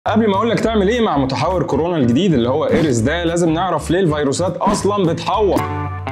قبل ما اقول لك تعمل ايه مع متحور كورونا الجديد اللي هو ايريس ده، لازم نعرف ليه الفيروسات اصلا بتحور.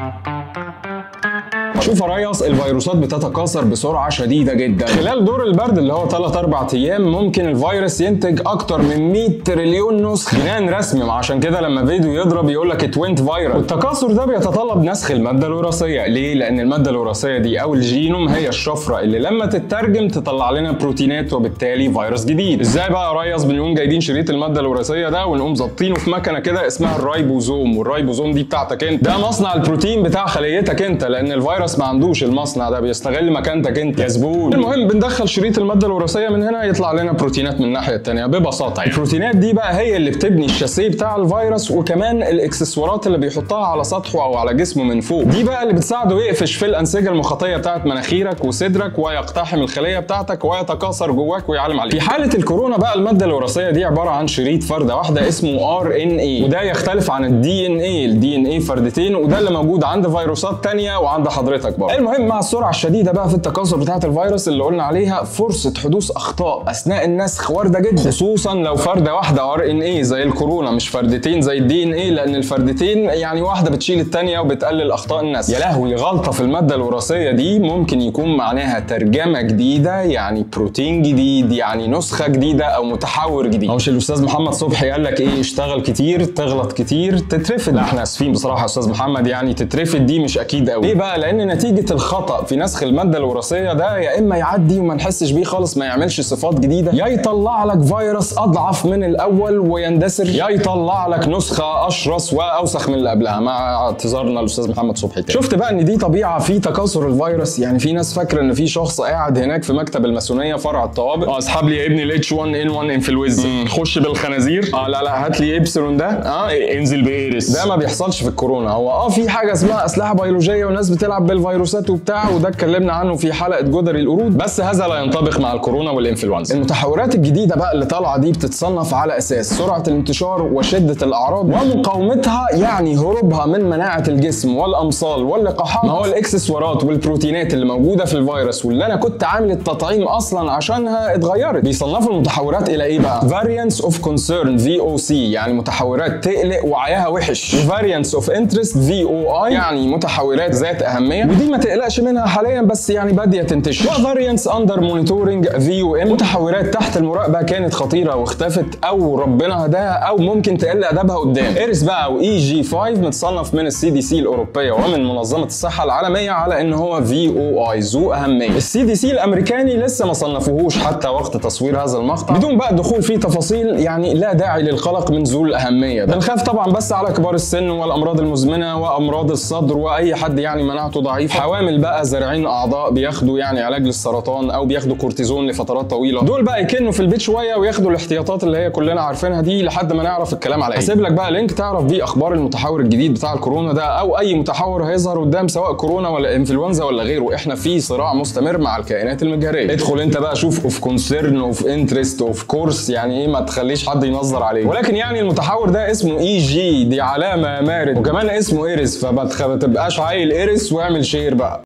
شوف يا ريس، الفيروسات بتتكاثر بسرعه شديده جدا. خلال دور البرد اللي هو 3-4 ايام ممكن الفيروس ينتج اكتر من 100 تريليون نسخه جنان رسمي. عشان كده لما فيديو يضرب يقول لك اتوينت فيروس. والتكاثر ده بيتطلب نسخ الماده الوراثيه. ليه؟ لان الماده الوراثيه دي او الجينوم هي الشفره اللي لما تترجم تطلع لنا بروتينات وبالتالي فيروس جديد. ازاي بقى يا ريس؟ بنقوم جايبين شريط الماده الوراثيه ده ونقوم ظابطينه في مكنه كده اسمها الرايبوزوم، والرايبوزوم دي بتاعتك انت، ده مصنع البروتين بتاع خليتك انت، لان الفيروس ما عندوش المصنع ده، بيستغل مكانتك انت يا زبون. المهم بندخل شريط الماده الوراثيه من هنا يطلع لنا بروتينات من الناحيه الثانيه ببساطه. يعني البروتينات دي بقى هي اللي بتبني الشاسيه بتاع الفيروس، وكمان الاكسسوارات اللي بيحطها على سطحه او على جسمه من فوق، دي بقى اللي بتساعده يقفش في الانسجه المخاطيه بتاعت مناخيرك وصدرك ويقتحم الخليه بتاعتك ويتكاثر جواك ويعلم عليك. في حاله الكورونا بقى الماده الوراثيه دي عباره عن شريط فرده واحده اسمه RNA، وده يختلف عن الدي ان ايه فردتين، وده اللي موجود عند فيروسات ثانيه وعند حضرتك برضه. المهم مع السرعه الشديده بقى في التكاثر بتاعه الفيروس اللي قلنا عليها، فرصه حدوث اخطاء اثناء النسخ وارده جدا، خصوصا لو فرده واحده RNA زي الكورونا، مش فردتين زي الدي ان ايه، لان الفردتين يعني واحده بتشيل الثانيه وبتقلل اخطاء النسخ. يا لهوي، غلطه في الماده الوراثيه دي ممكن يكون معناها ترجمه جديده، يعني بروتين جديد، يعني نسخه جديده او متحور جديد. مش الاستاذ محمد صبحي قال لك ايه؟ اشتغل كتير تغلط كتير تترفد. لا احنا اسفين بصراحه يا استاذ محمد، يعني تترفد دي مش اكيد قوي. ليه بقى؟ لان نتيجه الخطا في نسخ الماده الوراثيه ده يا اما يعدي وما نحسش بيه خالص، ما يعملش صفات جديده، يا يطلع لك فيروس اضعف من الاول ويندثر، يا يطلع لك نسخه اشرس واوسخ من اللي قبلها، مع اعتذارنا للاستاذ محمد صبحي تاني. شفت بقى ان دي طبيعه في تكاثر الفيروس. يعني في ناس فاكره ان في شخص قاعد هناك في مكتب الماسونيه فرع الطوابق، اسحب لي يا ابني الاتش 1 ان 1 انفلونزا، خش بالخنازير، لا هات لي ابسلون ده، انزل بايرس. ده ما بيحصلش في الكورونا. هو في حاجه اسمها اسلحه بيولوجيه وناس بتلعب بالفيروسات وبتاع، وده اتكلمنا عنه في حلقه جدري القرود، بس هذا لا ينطبق مع الكورونا والانفلونزا. المتحورات الجديده بقى اللي طالعه دي بتتصنف على اساس سرعه الانتشار وشده الاعراض ومقاومتها، يعني هروبها من مناعه الجسم والامصال واللقاحات. ما هو الاكسسوارات والبروتينات اللي موجوده في الفيروس واللي انا كنت عامل التطعيم اصلا عشانها اتغيرت. بيصنفوا المتحورات الى ايه بقى؟ Variants of Concern VOC، يعني متحورات تقلق وعيها وحش، Variants of Interest VOI، يعني متحورات ذات اهميه ودي ما تقلقش منها حاليا بس يعني باديه تنتشر، Variants Under Monitoring VOM، متحورات تحت المراقبه كانت خطيره واختفت او ربنا هداها او ممكن تقل ادبها قدام. ايريس بقى او EG5 متصنف من CDC الاوروبيه ومن منظمه الصحه العالميه على ان هو VOI ذو اهميه. CDC الامريكاني لسه ما صنفوهوش حتى وقت تصوير هذا المقطع، بدون بقى الدخول في تفاصيل يعني لا داعي للقلق من ذو الاهميه ده. بنخاف طبعا بس على كبار السن والامراض المزمنه وامراض الصدر واي حد يعني مناعته ضعيفه، حوامل بقى زارعين اعضاء بياخدوا يعني علاج للسرطان او بياخدوا كورتيزون لفترات طويله، دول بقى يكنوا في البيت شويه وياخدوا الاحتياطات اللي هي كلنا عارفينها دي لحد ما نعرف الكلام على ايه. هسيب لك بقى لينك تعرف بيه اخبار المتحور الجديد بتاع الكورونا ده او اي متحور هيظهر قدام سواء كورونا ولا انفلونزا ولا غيره. احنا في صراع مستمر مع الكائنات المجهريه. ادخل انت بقى شوف اوف كونسيرن اوف انترست اوف كورس، يعني ايه ما تخليش حد ينظر عليه. ولكن يعني المتحور ده اسمه EG، دي علامه يا مارد، وكمان اسمه ايريس، فما تبقاش عايل ايريس واعمل شير بقى.